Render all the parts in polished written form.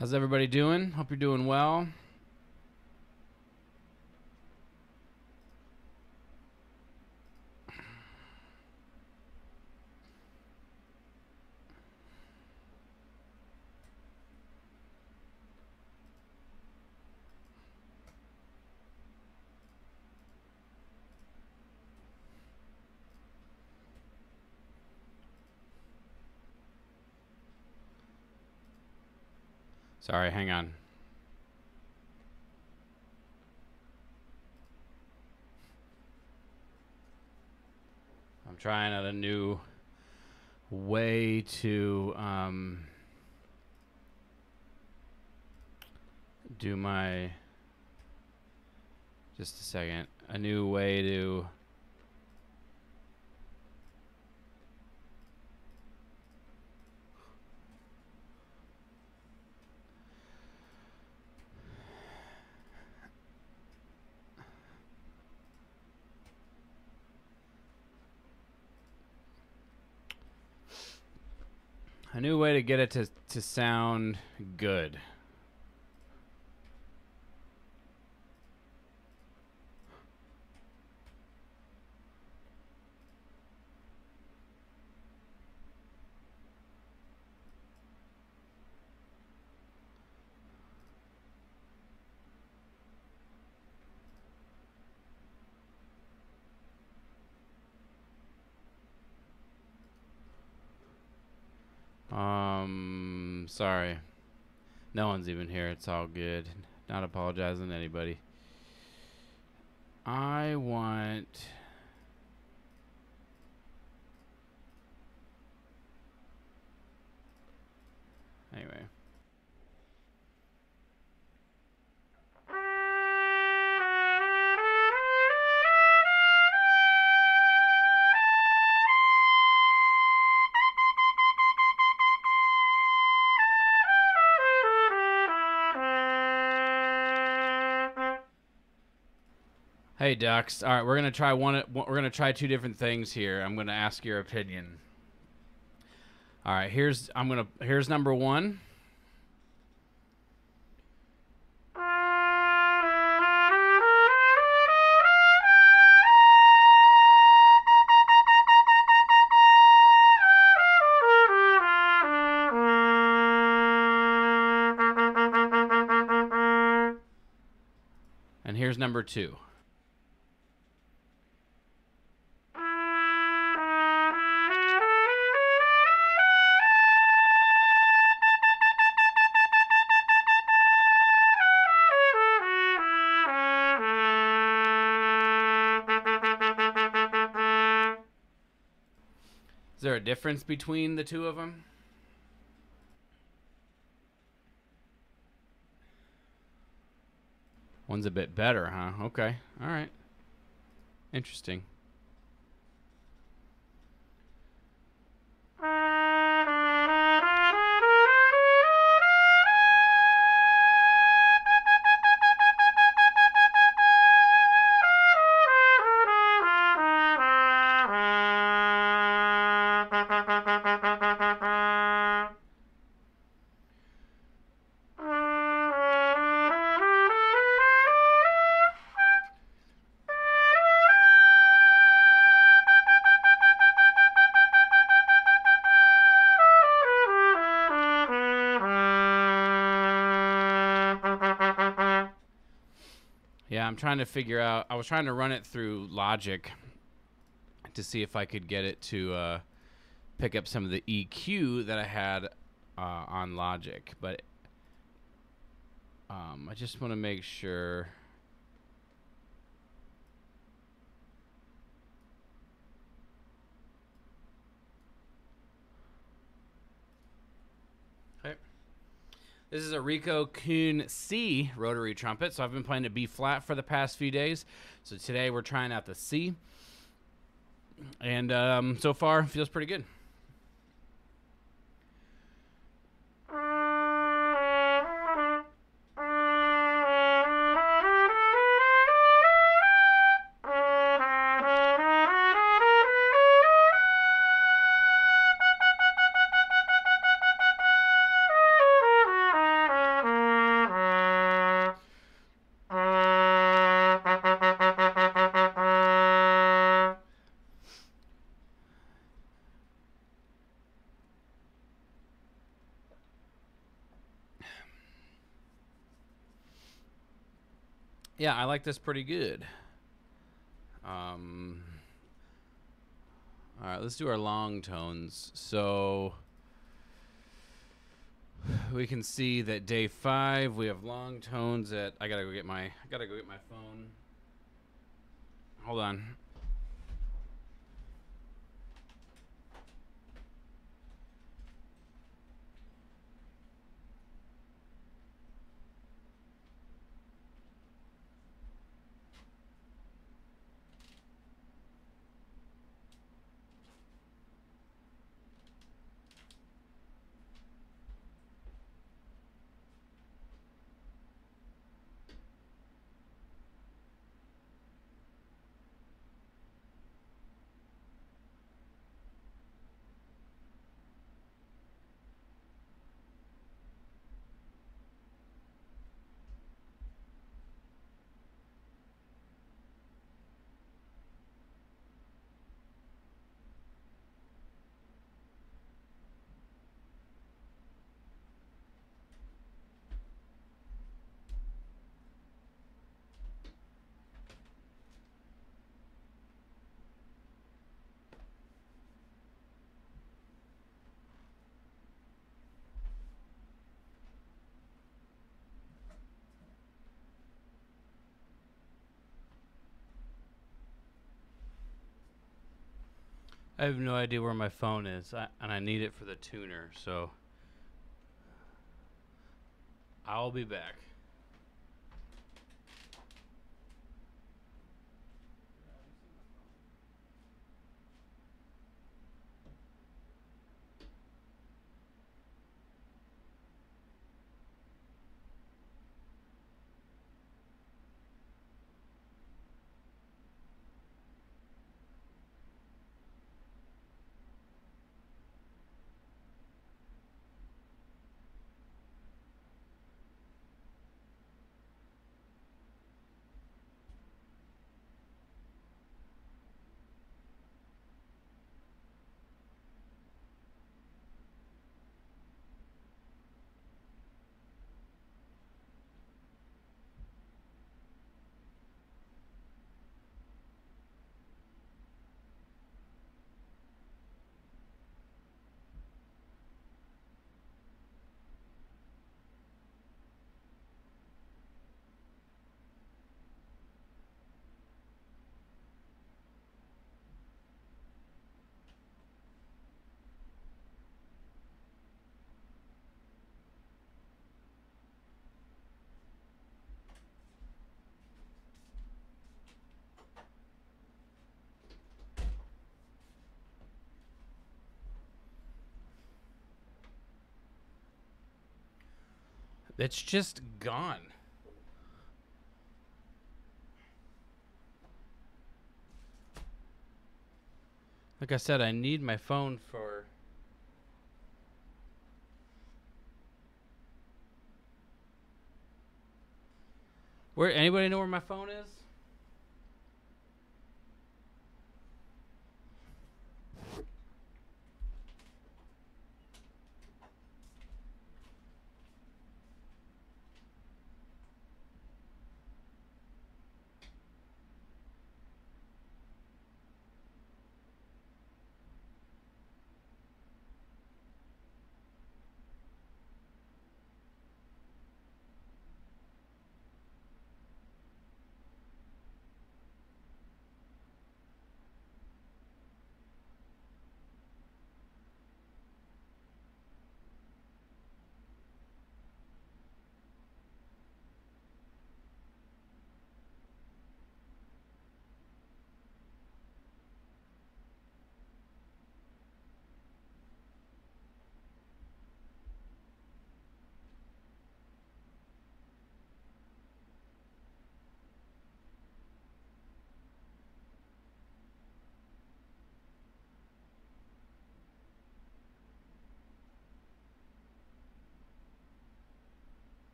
How's everybody doing? Hope you're doing well. Sorry, hang on. I'm trying out a new way to do my, just a second, a new way to get it to sound good. Sorry. No one's even here. It's all good. Not apologizing to anybody. I want... Anyway. Hey ducks. All right, we're gonna try we're gonna try two different things here. I'm gonna ask your opinion. All right, here's number one. And here's number two. Is there a difference between the two of them? One's a bit better, huh? Okay. All right. Interesting. Yeah, I'm trying to figure out. I was trying to run it through Logic to see if I could get it to pick up some of the EQ that I had on Logic, but I just want to make sure. Okay. This is a Rico Kuhn C rotary trumpet, so I've been playing a B flat for the past few days. So today we're trying out the C, and so far feels pretty good. Yeah, I like this pretty good. All right, let's do our long tones. So we can see that day 5 we have long tones at. I gotta go get my phone. Hold on. I have no idea where my phone is, and I need it for the tuner, so I'll be back. It's just gone. Like I said, I need my phone for... Where? Anybody know where my phone is?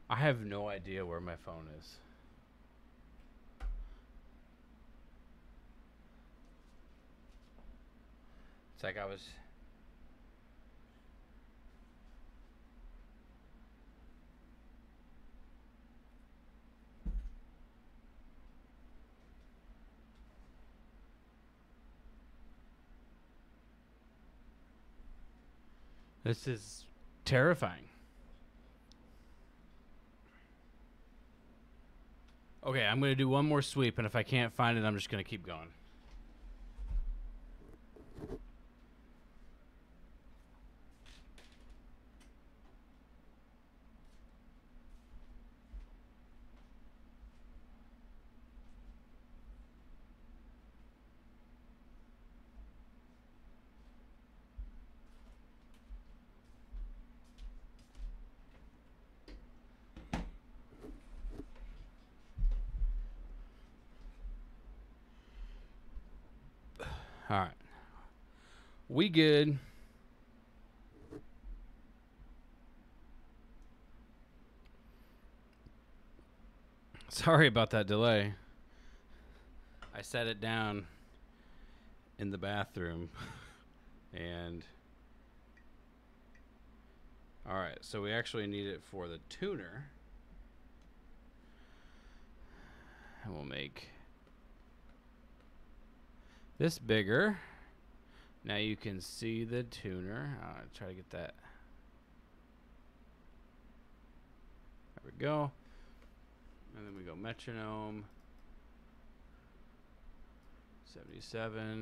I have no idea where my phone is. It's like I was... This is terrifying. Okay, I'm going to do one more sweep, and if I can't find it, I'm just going to keep going. All right. We good. Sorry about that delay. I set it down in the bathroom. And... all right, so we actually need it for the tuner. And we'll make this bigger. Now you can see the tuner. I'll try to get that. There we go. And then we go metronome. 77.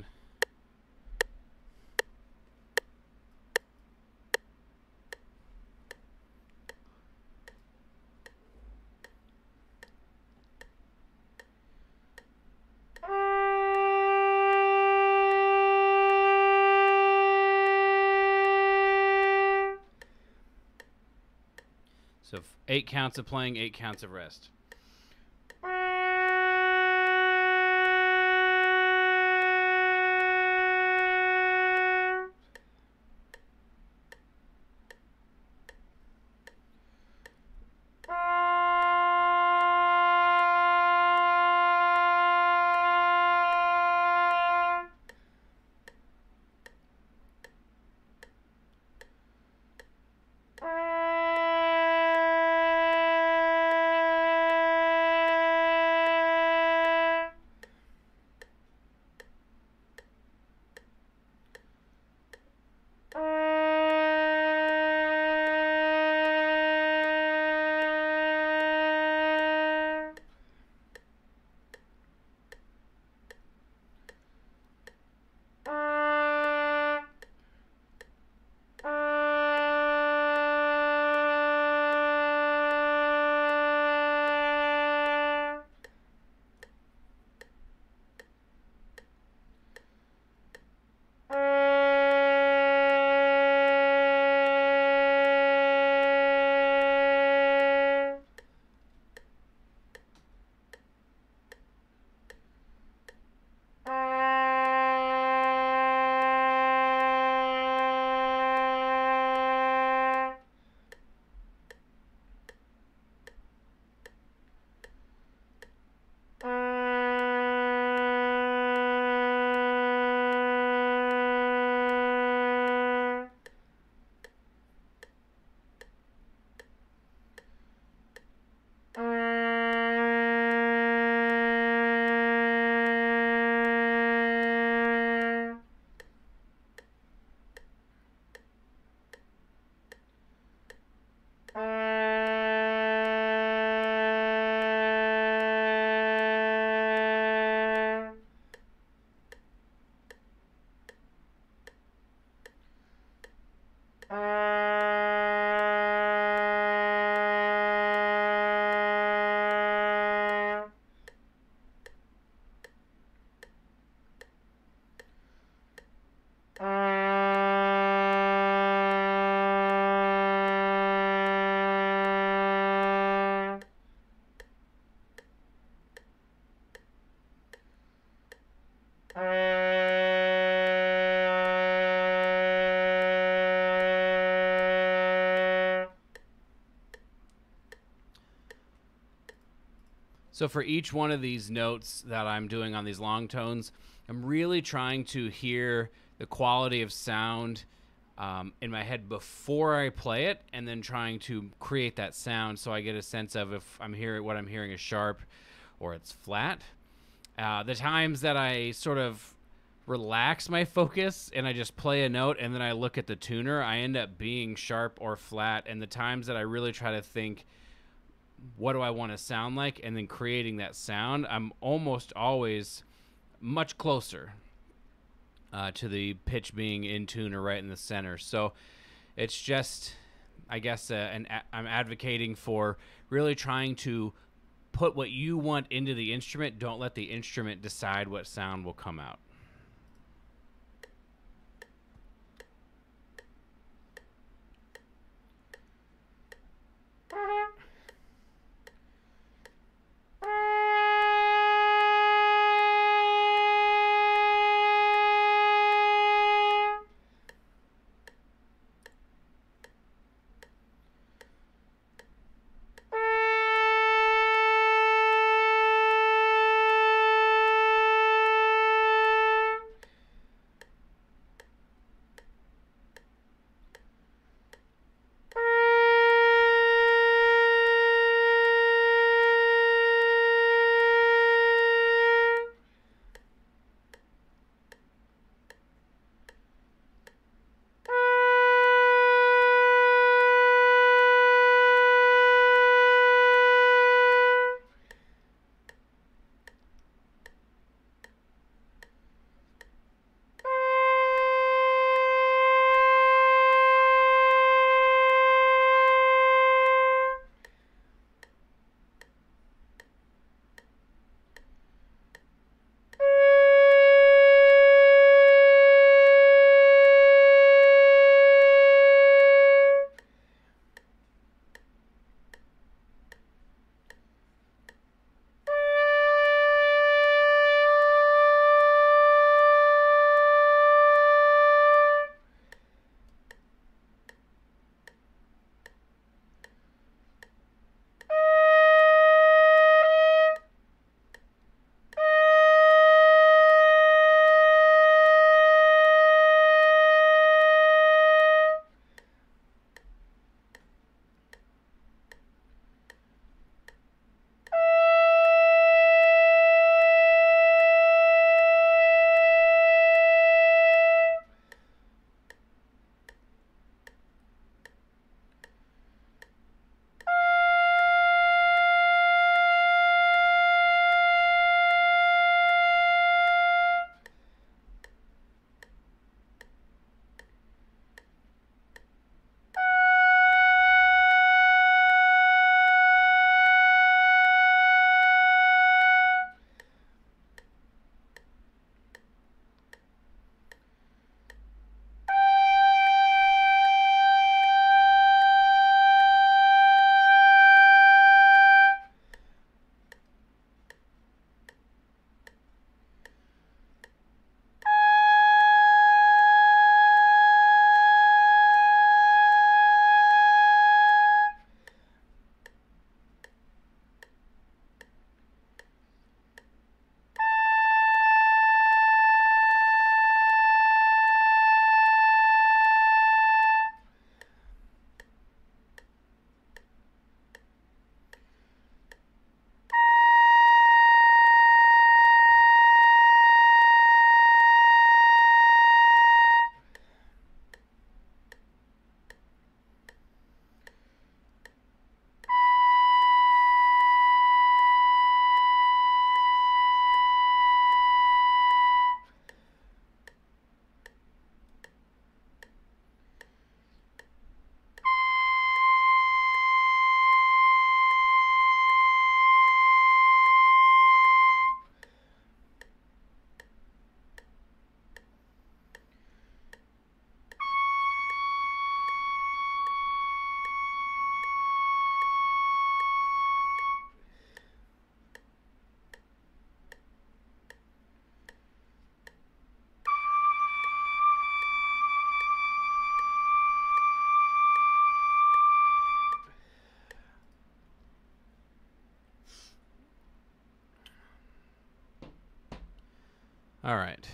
So 8 counts of playing, 8 counts of rest. So for each one of these notes that I'm doing on these long tones, I'm really trying to hear the quality of sound in my head before I play it, and then trying to create that sound so I get a sense of if what I'm hearing is sharp or it's flat. The times that I sort of relax my focus and I just play a note and then I look at the tuner, I end up being sharp or flat. And the times that I really try to think, what do I want to sound like, and then creating that sound, I'm almost always much closer to the pitch being in tune or right in the center. So it's just, I guess, I'm advocating for really trying to put what you want into the instrument. Don't let the instrument decide what sound will come out. All right.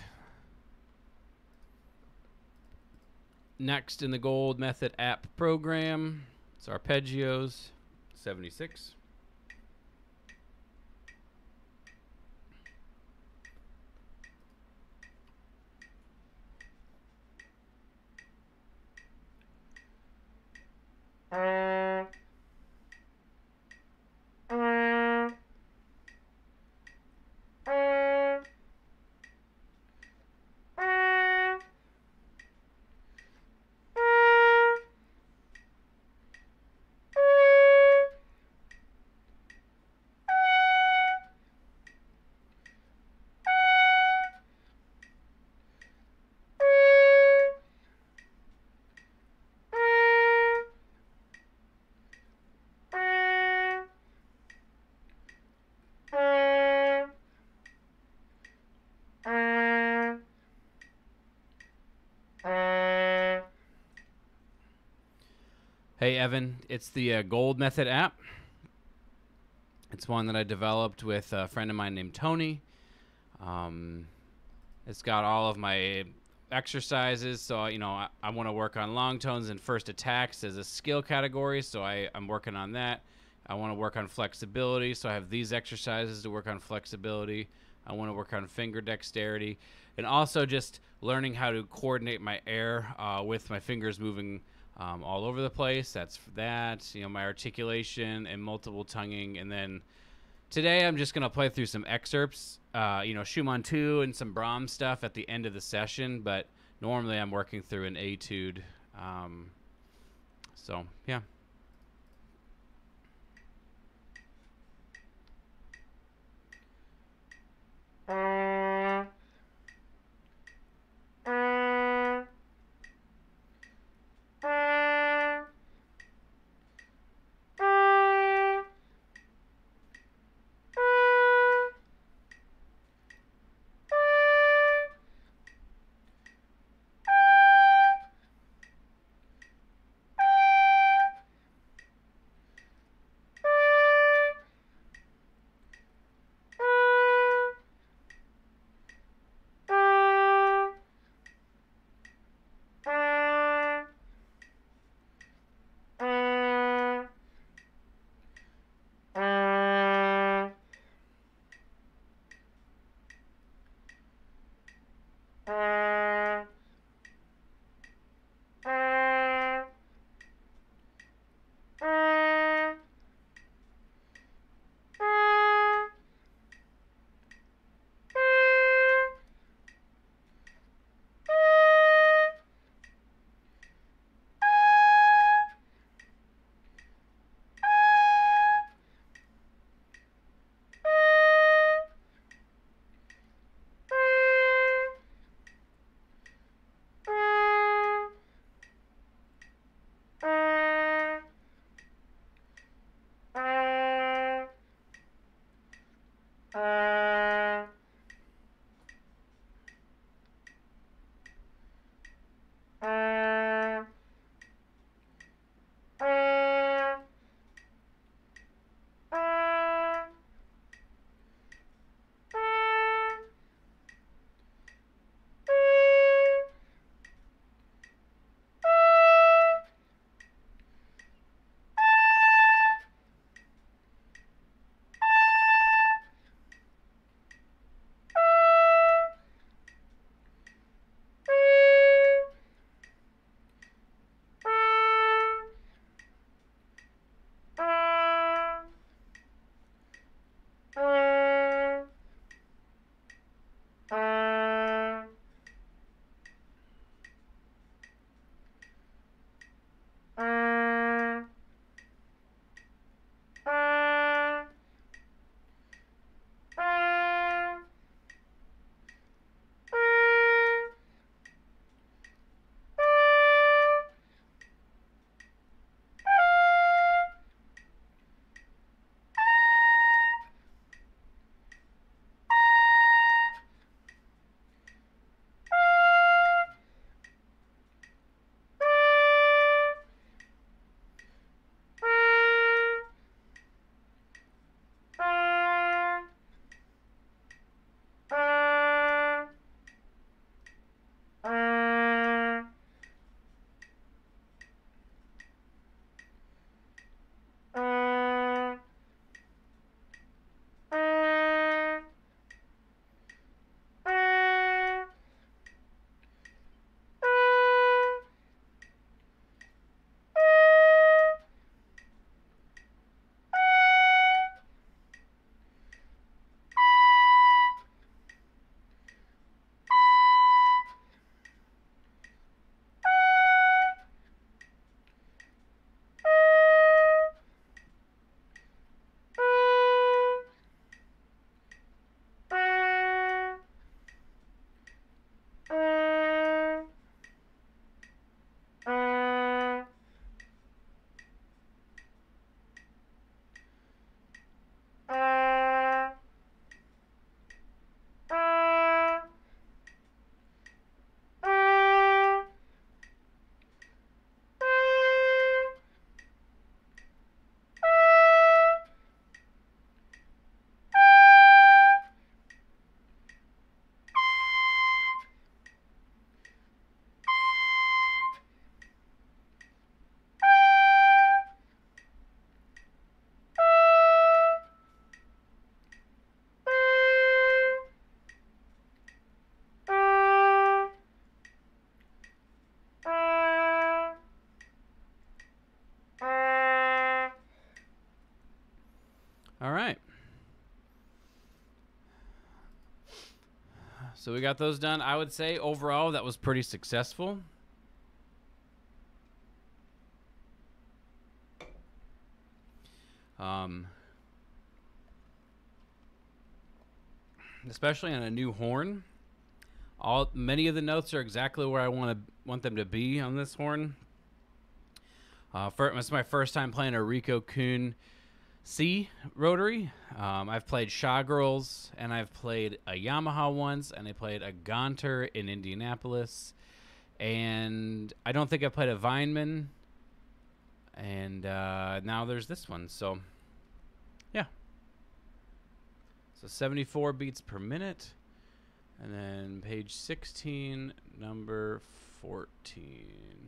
Next in the gold method app program, it's arpeggios, 76. Hey, Evan, it's the Gold Method app. It's one that I developed with a friend of mine named Tony. It's got all of my exercises. So, I want to work on long tones and first attacks as a skill category. So I'm working on that. I want to work on flexibility. So I have these exercises to work on flexibility. I want to work on finger dexterity. And also just learning how to coordinate my air with my fingers moving all over the place. That's that. My articulation and multiple tonguing. And then today I'm just going to play through some excerpts, Schumann 2 and some Brahms stuff at the end of the session. But normally I'm working through an etude. So, yeah. All right. So we got those done. I would say overall that was pretty successful. Especially on a new horn. Many of the notes are exactly where I want them to be on this horn. It's my first time playing a Rico Kuhn C Rotary. I've played Shawgirls, and I've played a Yamaha once, and I played a Gonter in Indianapolis, and I don't think I played a Vineman, and now there's this one. So yeah, so 74 beats per minute, and then page 16, number 14.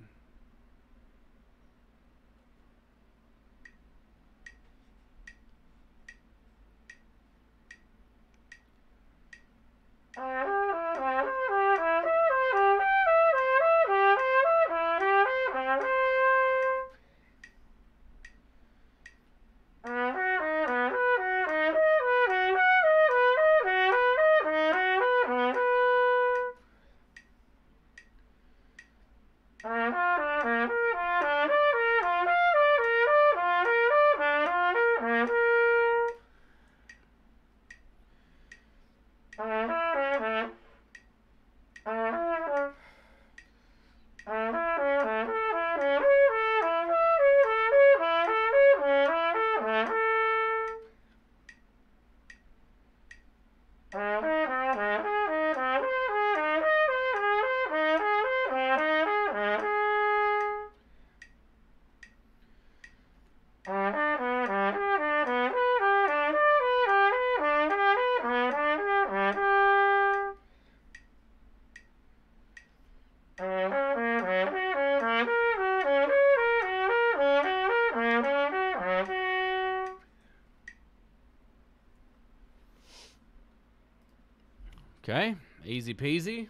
Okay, easy peasy.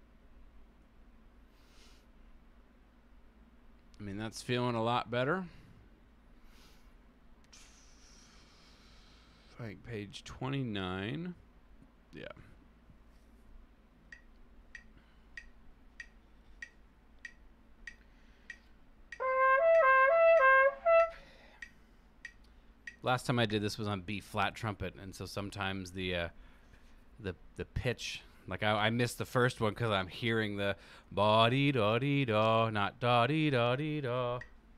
I mean, that's feeling a lot better. Like page 29. Yeah. Last time I did this was on B flat trumpet, and so sometimes the pitch, like I missed the first one because I'm hearing the ba dee da dee da, not da dee da dee da.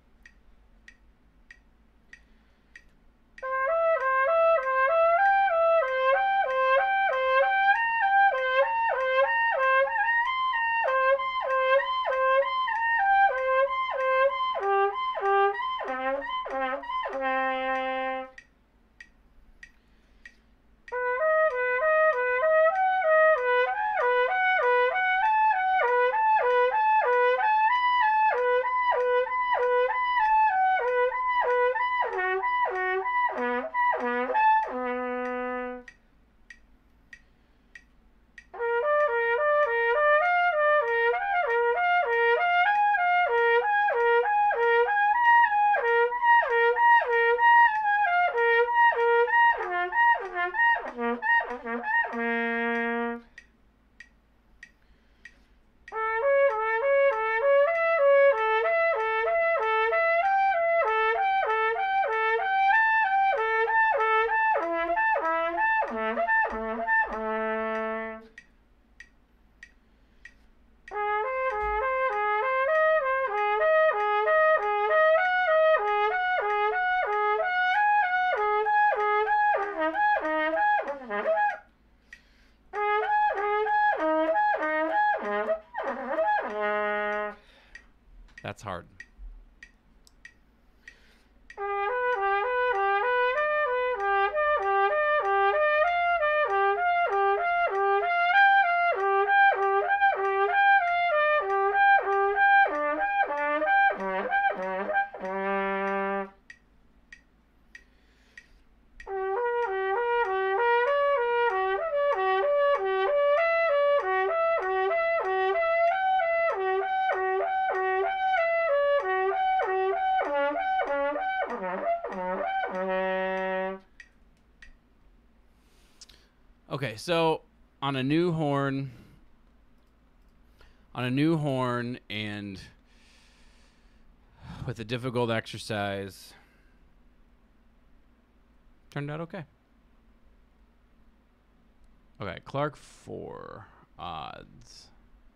That's hard. Okay, so on a new horn, and with a difficult exercise, turned out okay. Okay, Clark 4 odds.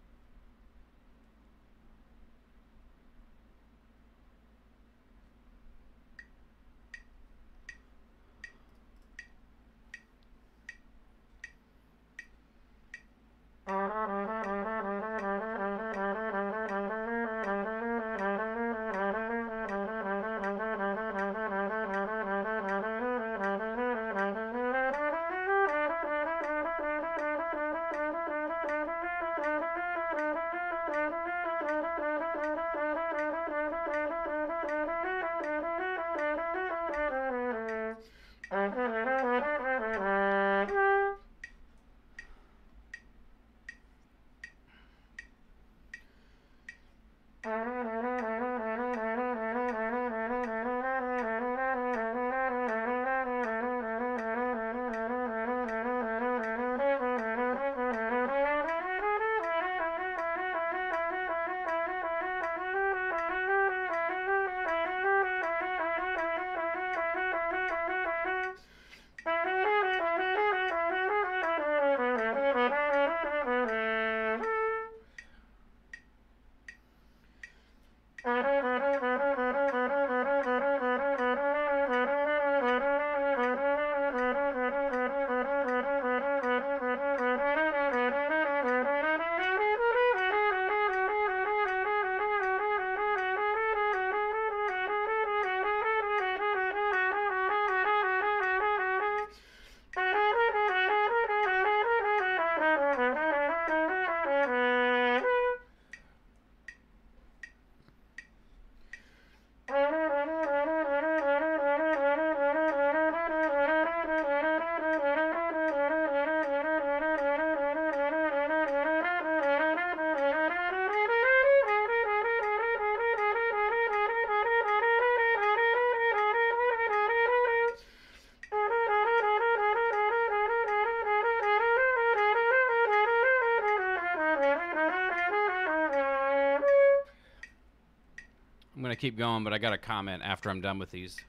I'm going to keep going, but I got a comment after I'm done with these.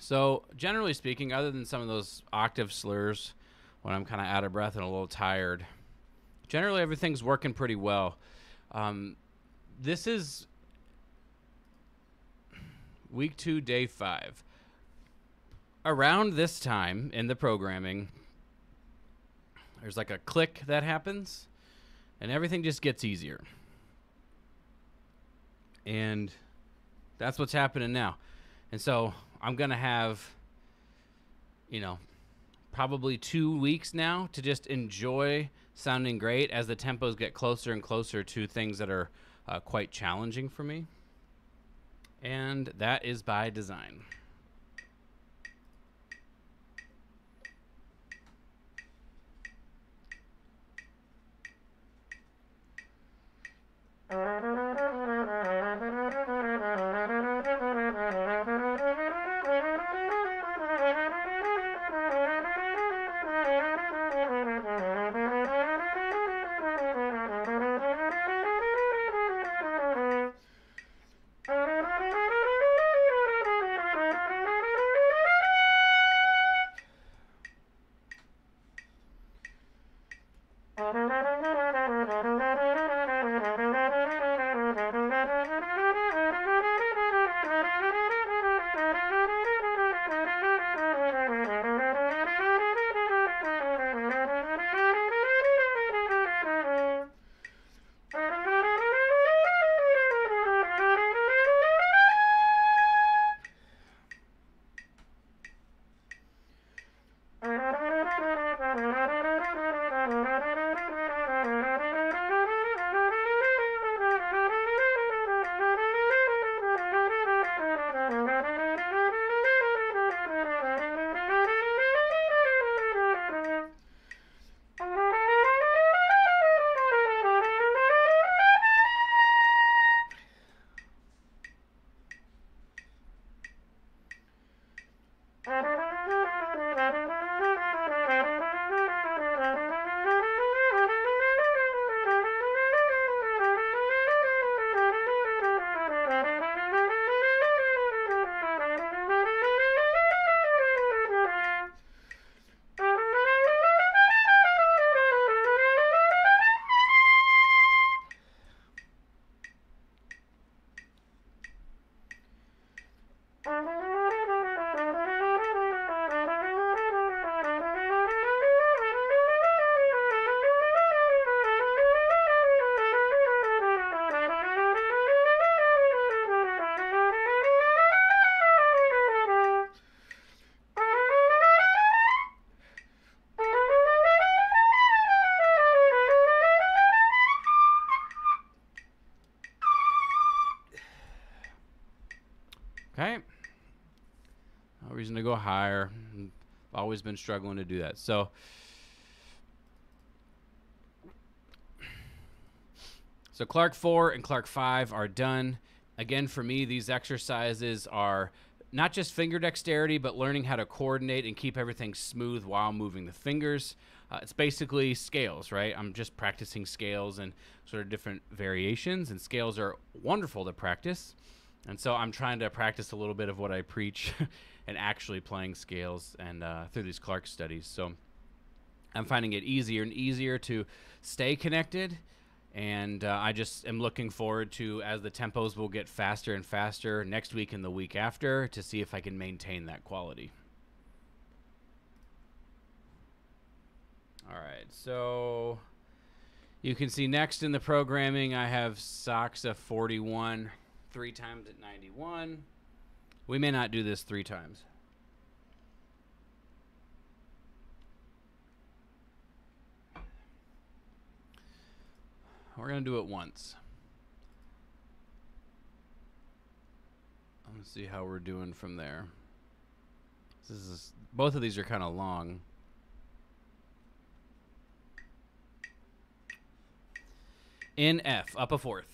So generally speaking, other than some of those octave slurs when I'm kind of out of breath and a little tired, generally everything's working pretty well. This is week 2, day 5. Around this time in the programming, there's like a click that happens, and everything just gets easier. And that's what's happening now. And so I'm going to have, probably 2 weeks now to just enjoy sounding great as the tempos get closer and closer to things that are quite challenging for me. And that is by design. Okay. No reason to go higher. I've always been struggling to do that. So Clark 4 and Clark 5 are done. Again, for me, these exercises are not just finger dexterity, but learning how to coordinate and keep everything smooth while moving the fingers. It's basically scales, right? I'm just practicing scales and sort of different variations, and scales are wonderful to practice. And so I'm trying to practice a little bit of what I preach and actually playing scales and through these Clark studies. So I'm finding it easier and easier to stay connected. And I just am looking forward to, as the tempos will get faster and faster next week and the week after, to see if I can maintain that quality. All right, so you can see next in the programming I have Saxa 41, 3 times at 91. We may not do this 3 times. We're going to do it once. Let's see how we're doing from there. Both of these are kind of long. In F, up a fourth.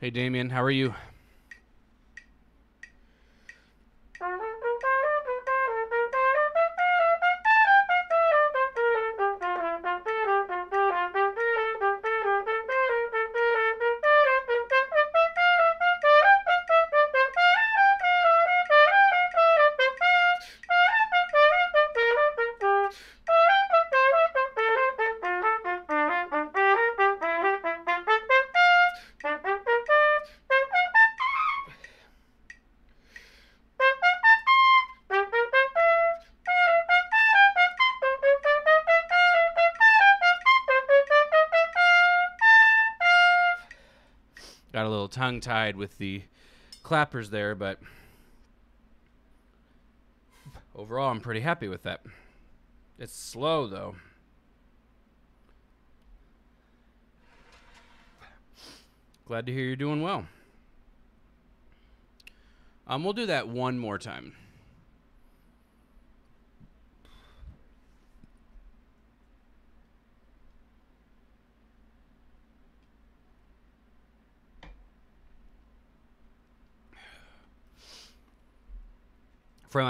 Hey, Damien, how are you? Got a little tongue-tied with the clappers there, but overall I'm pretty happy with that. It's slow, though. Glad to hear you're doing well. We'll do that one more time. For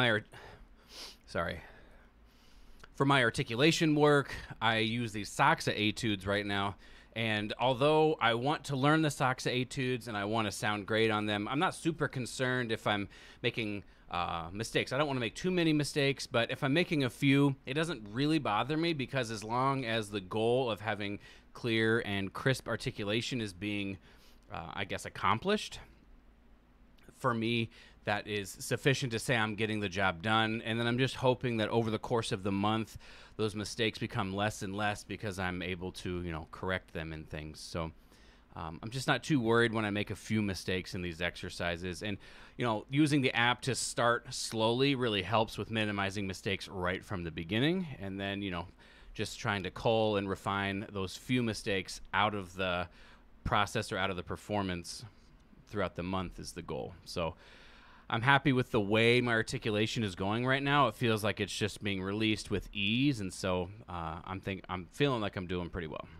my articulation work, I use these Saxa etudes right now. And although I want to learn the Saxa etudes and I want to sound great on them, I'm not super concerned if I'm making mistakes. I don't want to make too many mistakes, but if I'm making a few, it doesn't really bother me, because as long as the goal of having clear and crisp articulation is being, I guess, accomplished, for me, that is sufficient to say I'm getting the job done. And then I'm just hoping that over the course of the month, those mistakes become less and less, because I'm able to, correct them and things. So I'm just not too worried when I make a few mistakes in these exercises. And, using the app to start slowly really helps with minimizing mistakes right from the beginning. And then, just trying to cull and refine those few mistakes out of the process or out of the performance throughout the month is the goal. So I'm happy with the way my articulation is going right now. It feels like it's just being released with ease, and so I'm feeling like I'm doing pretty well.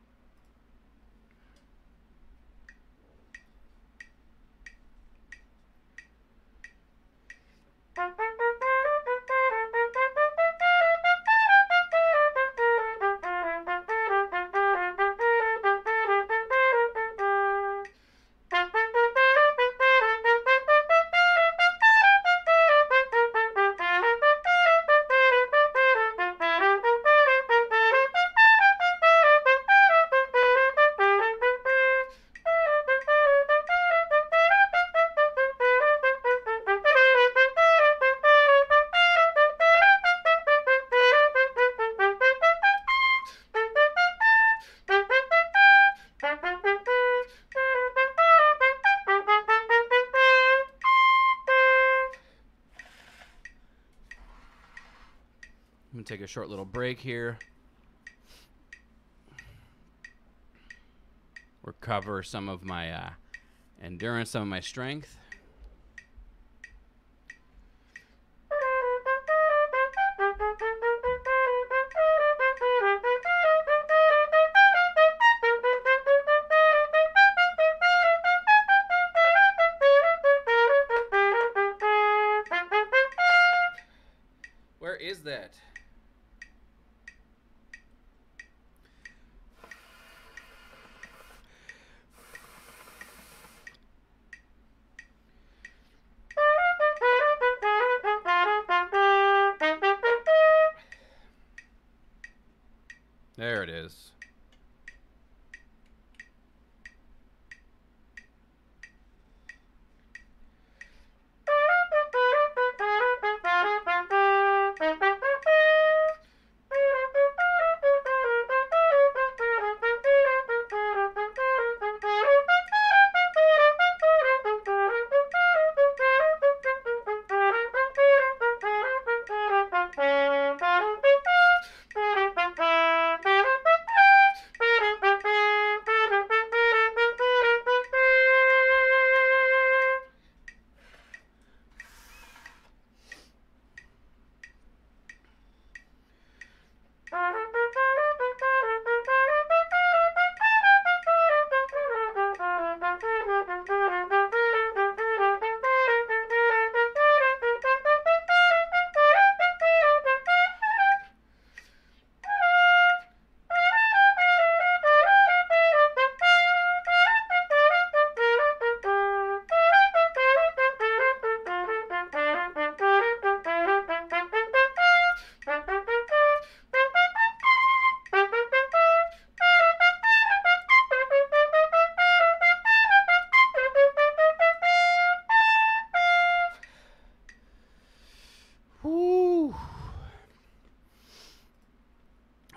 I'm going to take a short little break here. Recover some of my endurance, some of my strength. Where is that? There it is.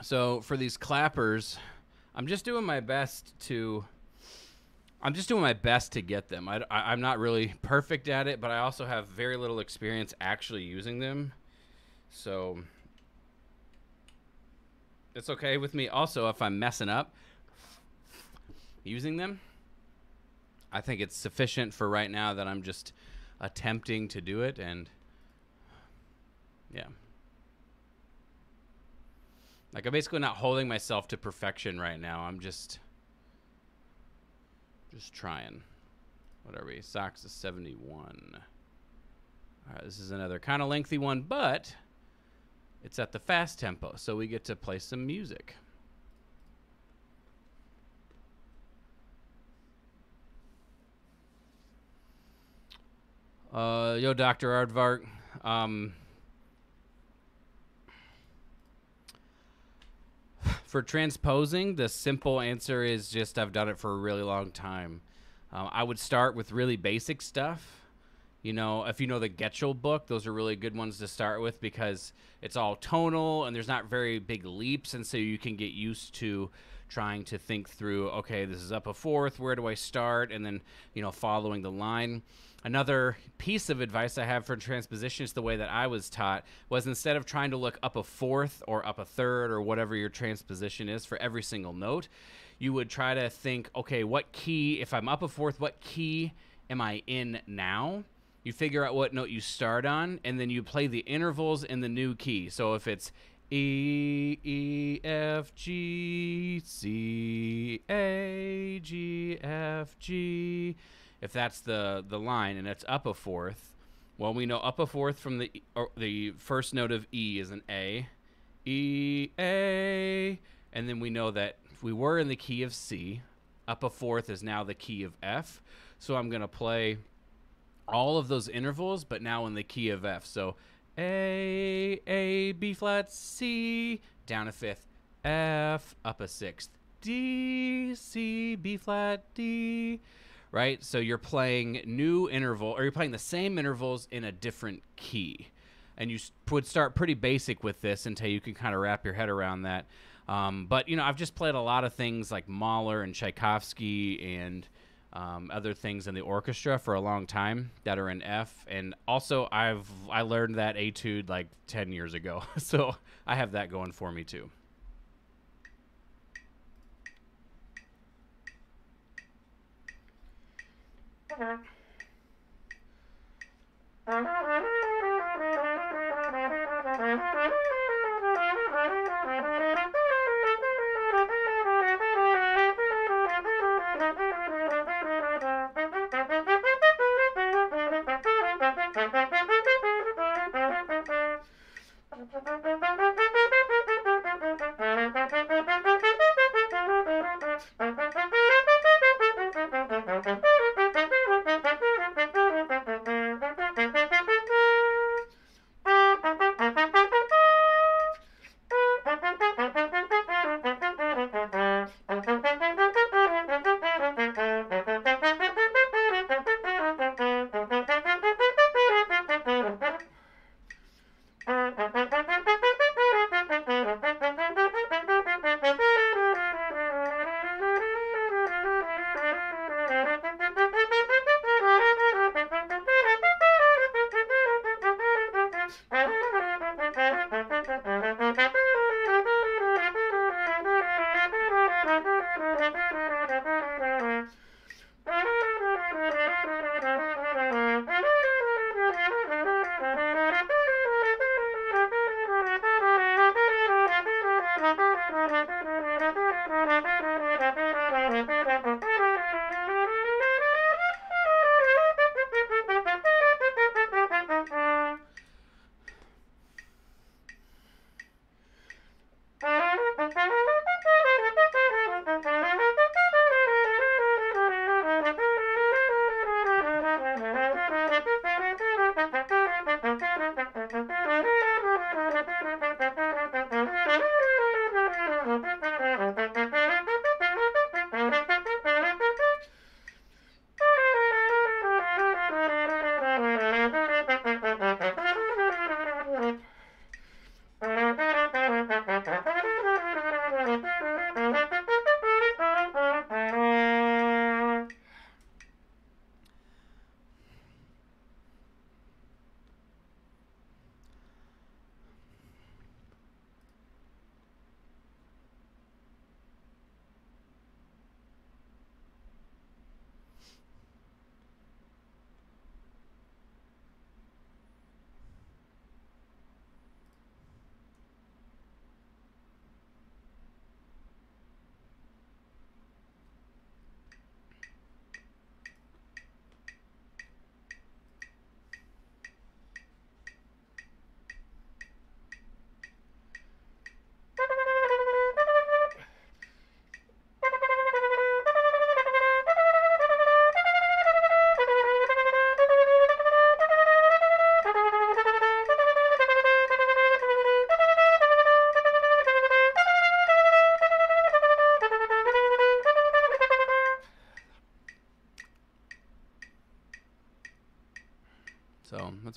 So for these clappers, I'm just doing my best to get them. I'm not really perfect at it, but I also have very little experience actually using them. So it's okay with me. Also, if I'm messing up using them, I think it's sufficient for right now that I'm just attempting to do it. And yeah. Like, I'm basically not holding myself to perfection right now. I'm just trying. What are we? Sox is 71. All right, this is another kind of lengthy one, but it's at the fast tempo, so we get to play some music. Yo, Dr. Aardvark. For transposing, the simple answer is just I've done it for a really long time. I would start with really basic stuff. You know, if you know the Getchell book, those are really good ones to start with because it's all tonal and there's not very big leaps, and so you can get used to trying to think through, okay, this is up a fourth, where do I start? And then, you know, following the line. Another piece of advice I have for transposition is the way that I was taught was instead of trying to look up a fourth or up a third or whatever your transposition is for every single note, you would try to think, okay, what key, if I'm up a fourth, what key am I in now? You figure out what note you start on, and then you play the intervals in the new key. So if it's E, E, F, G, C, A, G, F, G, if that's the line and it's up a fourth, well, we know up a fourth from the first note of E is an A, E, A, and then we know that if we were in the key of C, up a fourth is now the key of F. So I'm going to play all of those intervals, but now in the key of F. So A, B flat, C, down a fifth, F, up a sixth, D, C, B flat, D, right? So you're playing new interval, or you're playing the same intervals in a different key. And you would start pretty basic with this until you can kind of wrap your head around that. But, you know, I've just played a lot of things like Mahler and Tchaikovsky and other things in the orchestra for a long time that are in F. And also I learned that etude like 10 years ago. So I have that going for me too.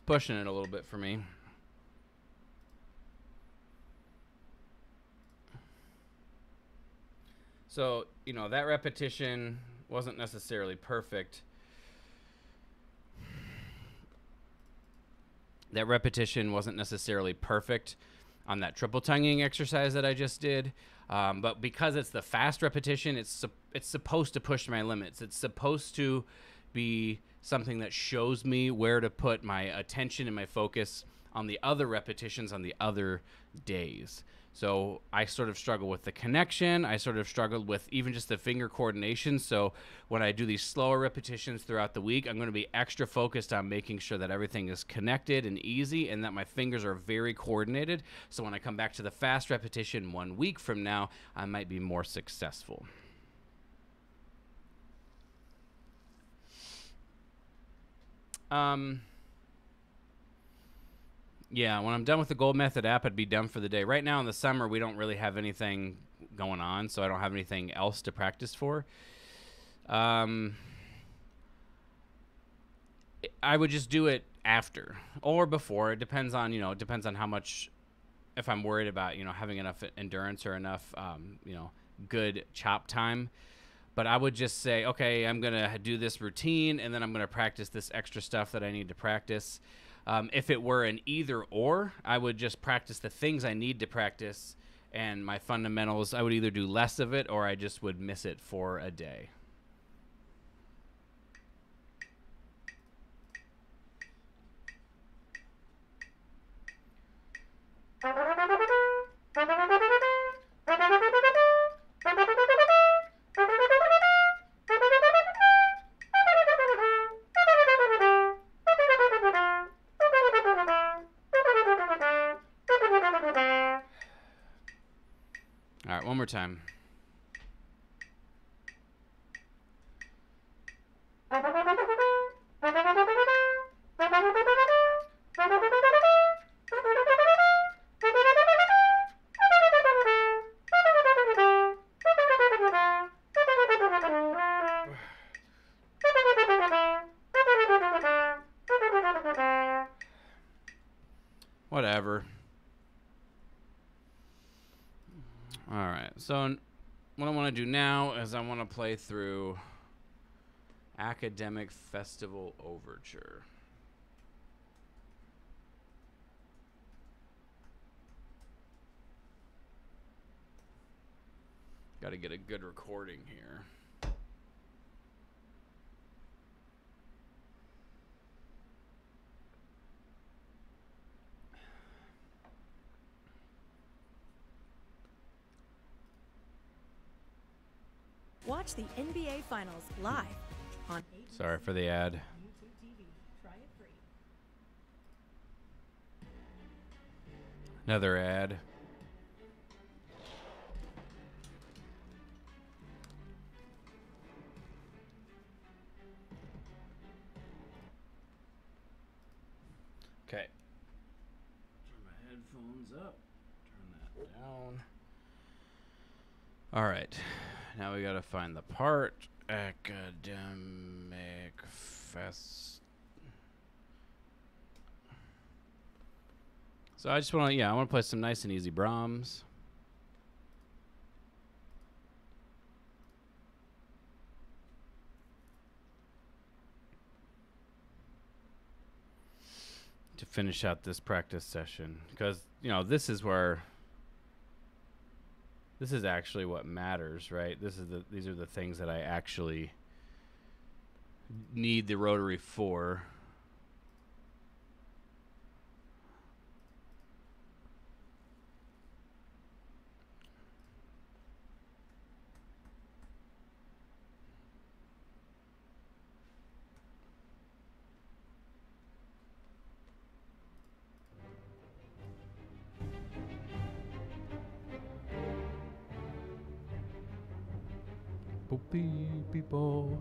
pushing it a little bit for me. So, you know, that repetition wasn't necessarily perfect. That repetition wasn't necessarily perfect on that triple tonguing exercise that I just did. But because it's the fast repetition, it's supposed to push my limits. It's supposed to be something that shows me where to put my attention and my focus on the other repetitions on the other days. So I sort of struggle with the connection. I sort of struggled with even just the finger coordination. So when I do these slower repetitions throughout the week, I'm going to be extra focused on making sure that everything is connected and easy and that my fingers are very coordinated. So when I come back to the fast repetition 1 week from now, I might be more successful. Yeah, when I'm done with the Gold Method app, I'd be done for the day. Right now in the summer, we don't really have anything going on, so I don't have anything else to practice for. I would just do it after or before. It depends on, it depends on how much, if I'm worried about, having enough endurance or enough, good chop time. But I would just say, okay, I'm going to do this routine, and then I'm going to practice this extra stuff that I need to practice. If it were an either or, I would just practice the things I need to practice, and my fundamentals, I would either do less of it or I just would miss it for a day. All right, one more time. Whatever. All right, so what I want to do now is I want to play through Academic Festival Overture. Got to get a good recording here. Watch the NBA Finals live on ABC. Sorry for the ad. YouTube TV. Try it free. Another ad. Okay. Turn my headphones up. Turn that down. All right. Now we gotta find the part. Academic Fest. So I just want to, I want to play some nice and easy Brahms. To finish out this practice session, because this is where. This is actually what matters, right? These are the things that I actually need the Rotary for. People.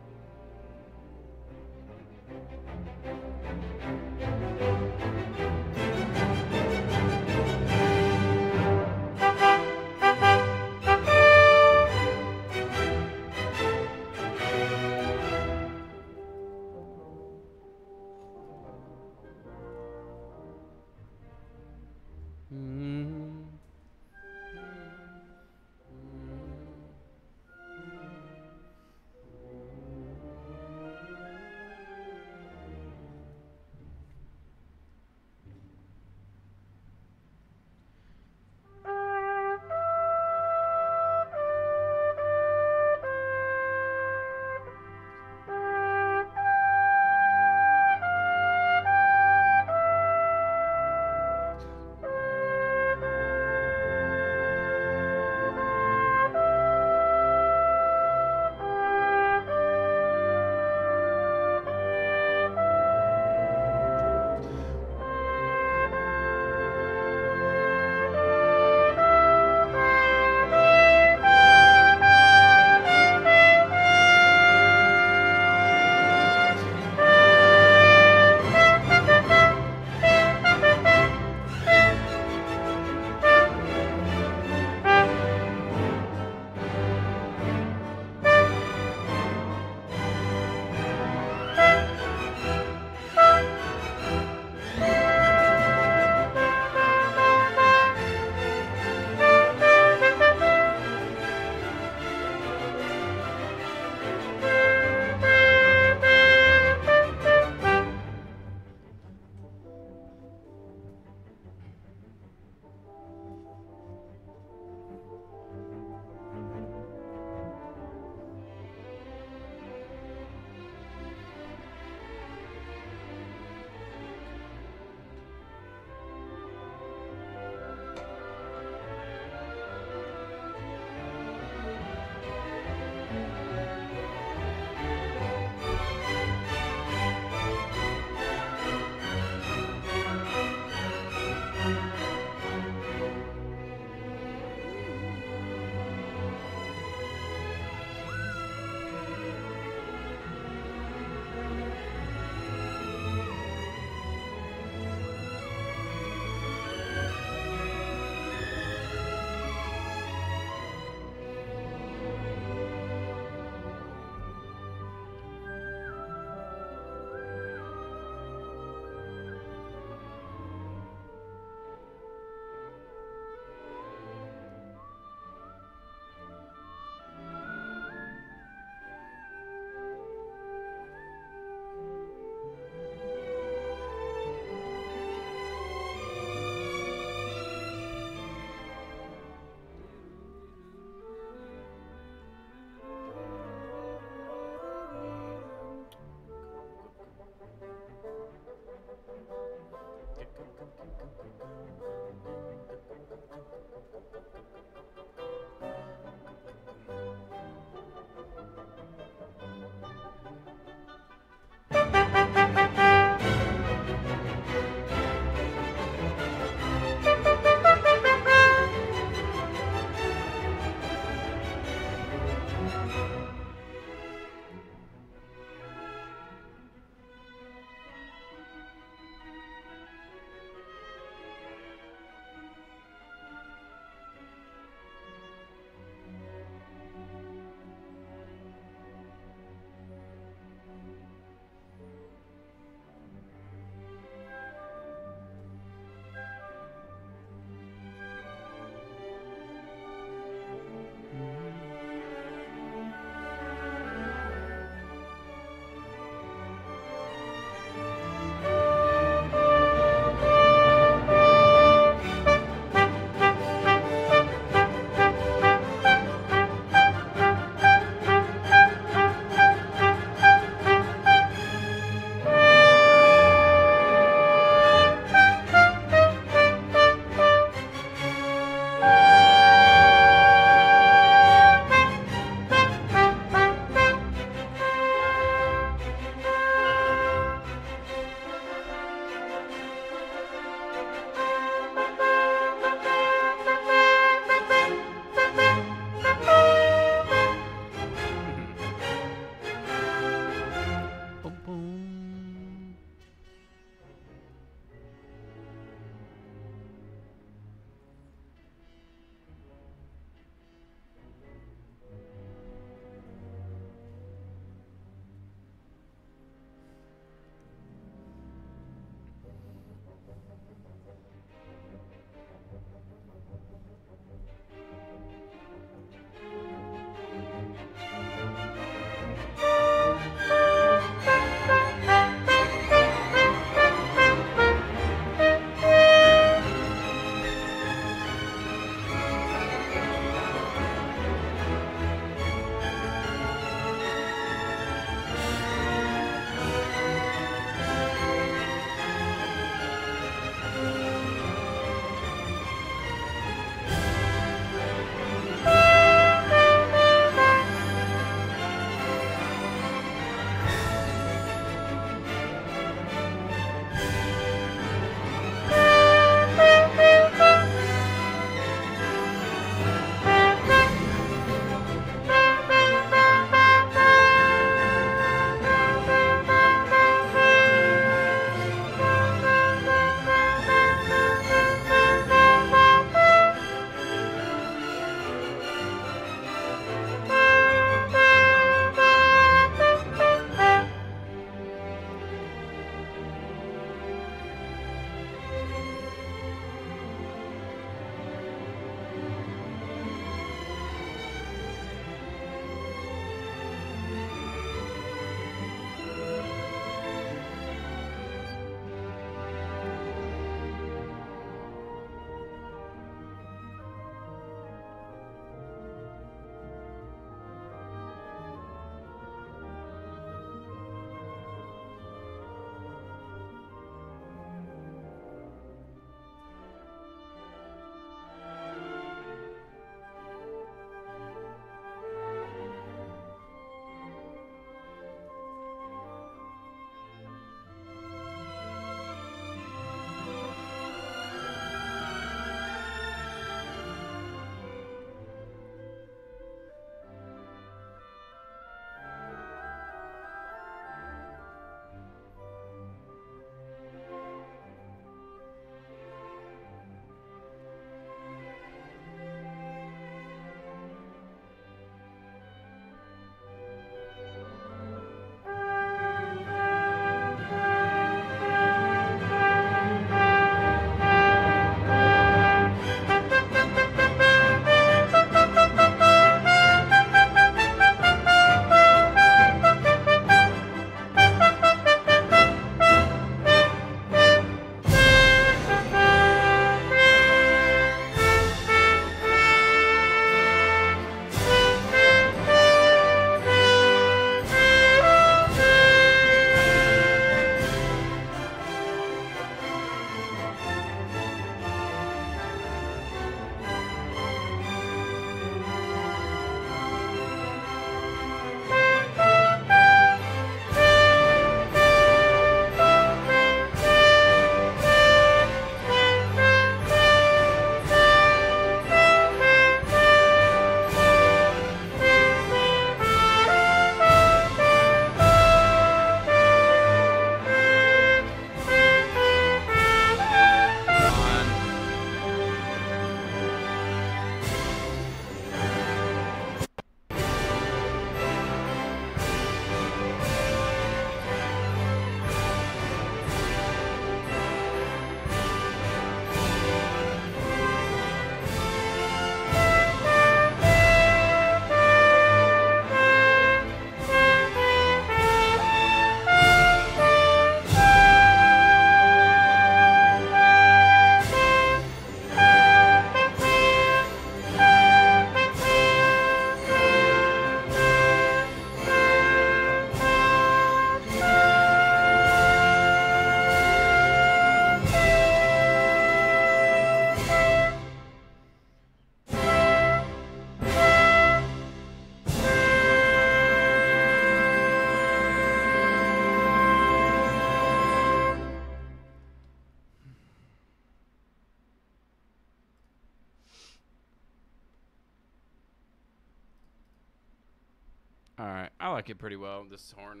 All right, I like it pretty well, this horn.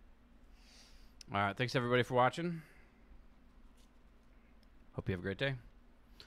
All right, thanks everybody for watching. Hope you have a great day.